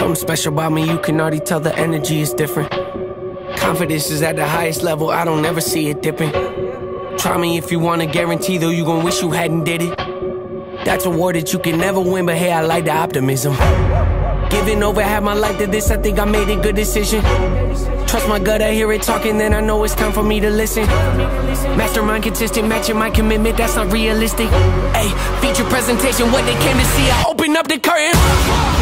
Something special about me, you can already tell the energy is different. Confidence is at the highest level, I don't ever see it dipping. Try me if you want a guarantee, though you gon' wish you hadn't did it. That's a war that you can never win, but hey, I like the optimism. Giving over half my life to this, I think I made a good decision. Trust my gut, I hear it talking, then I know it's time for me to listen. Mastermind consistent, matching my commitment, that's not realistic. Ay, feature presentation, what they came to see, I open up the curtain.